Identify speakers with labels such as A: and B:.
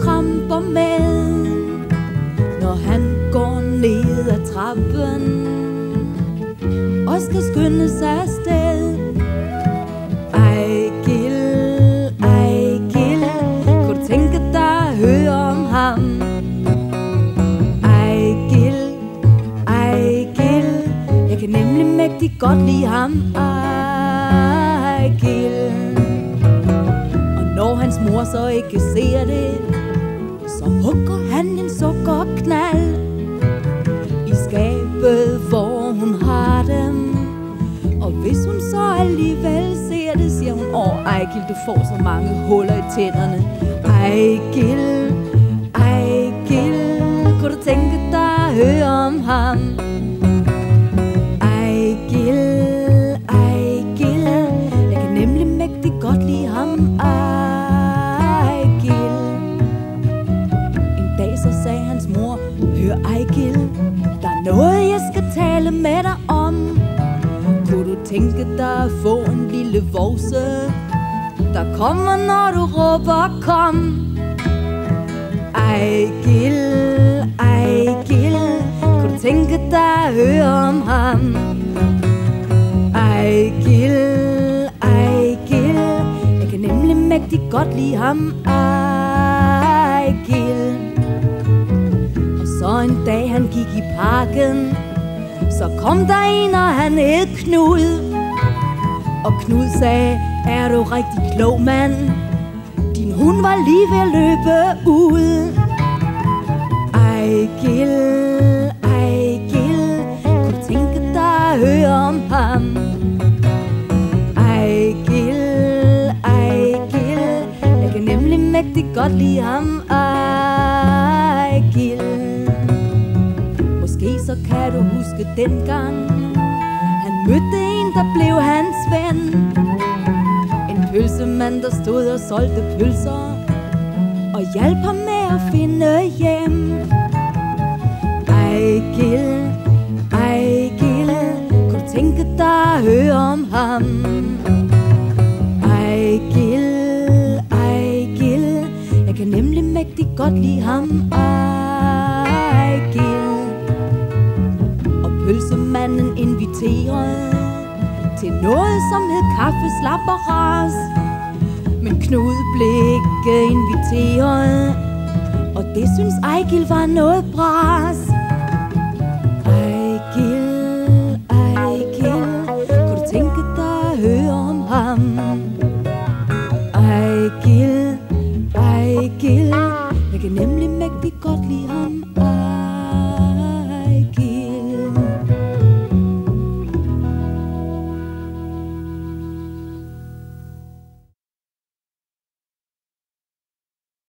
A: tramper med, når han går ned ad trappen og skal skynde sig afsted. Eigil, kunne du tænke dig at høre om ham? Eigil, jeg kan nemlig mægtig godt lide ham. Eigil. Og når hans mor så ikke ser det, så hugger han en sukkerknald i skabet, hvor hun har dem. Og hvis hun så alligevel ser det, siger hun: Eigil, du får så mange huller i tænderne. Eigil, kunne du tænke dig at høre om ham? Eigil, jeg kan nemlig mægtig godt lide ham. Eigil. En dag så sagde hans mor: hør Eigil, der er noget jeg skal tale med dig om. Kunne du tænke dig at få en lille vovse, der kommer når du råber kom? Eigil, kunne du tænke dig at høre om ham? Eigil, jeg kan nemlig mægtig godt lide ham. Eigil. Og så en dag han gik i parken, så kom der en, og han hed Knud. Og Knud sagde: er du rigtig klog, mand? Din hund var lige ved at løbe ud. Eigil, kunne du tænke dig at høre om ham? Eigil, jeg kan nemlig mægtig godt lide ham. Eigil. Måske så kan du huske dengang han mødte en, der blev hans ven. En pølsemand, der stod og solgte pølser og hjalp ham med at finde hjem. Eigil, kunne du tænke dig at høre om ham? Eigil, jeg kan nemlig mægtig godt lide ham. Eigil. Og pølsemanden inviterede til noget, som hed kaffe, slap og ras. Men Knud blev ikke inviteret, og det synes Eigil var noget bras.